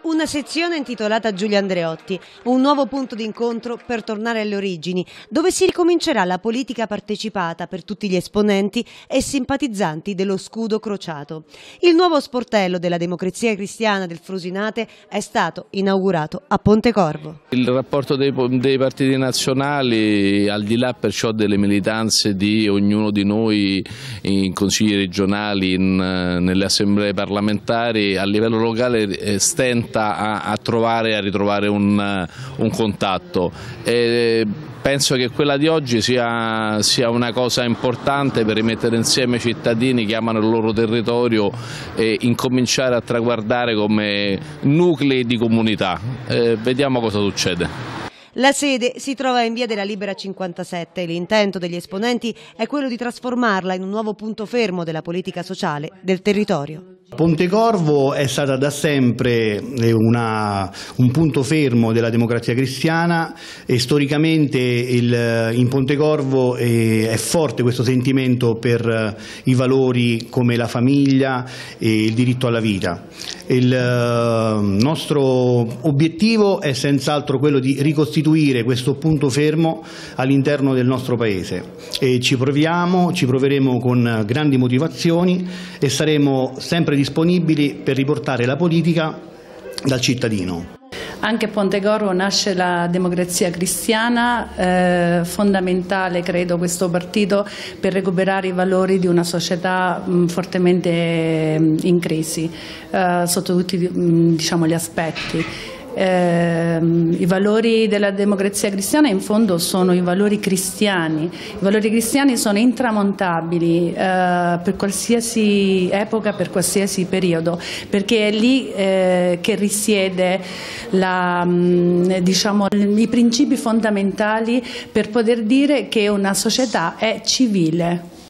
Una sezione intitolata Giulio Andreotti, un nuovo punto d'incontro per tornare alle origini, dove si ricomincerà la politica partecipata per tutti gli esponenti e simpatizzanti dello scudo crociato. Il nuovo sportello della Democrazia Cristiana del Frusinate è stato inaugurato a Pontecorvo. Il rapporto dei partiti nazionali, al di là perciò delle militanze di ognuno di noi in consigli regionali, nelle assemblee parlamentari, a livello locale stenta a trovare e a ritrovare un contatto. Penso che quella di oggi sia una cosa importante per rimettere insieme i cittadini che amano il loro territorio e incominciare a traguardare come nuclei di comunità. Vediamo cosa succede. La sede si trova in via della Libera 57 e l'intento degli esponenti è quello di trasformarla in un nuovo punto fermo della politica sociale del territorio. Pontecorvo è stata da sempre un punto fermo della Democrazia Cristiana e storicamente in Pontecorvo è forte questo sentimento per i valori come la famiglia e il diritto alla vita. Il nostro obiettivo è senz'altro quello di ricostituire questo punto fermo all'interno del nostro Paese e ci proveremo con grandi motivazioni e saremo sempre disponibili per riportare la politica dal cittadino. Anche a Pontecorvo nasce la Democrazia Cristiana, fondamentale credo questo partito per recuperare i valori di una società fortemente in crisi sotto tutti gli aspetti. I valori della Democrazia Cristiana in fondo sono i valori cristiani. I valori cristiani sono intramontabili per qualsiasi epoca, per qualsiasi periodo, perché è lì che risiede i principi fondamentali per poter dire che una società è civile.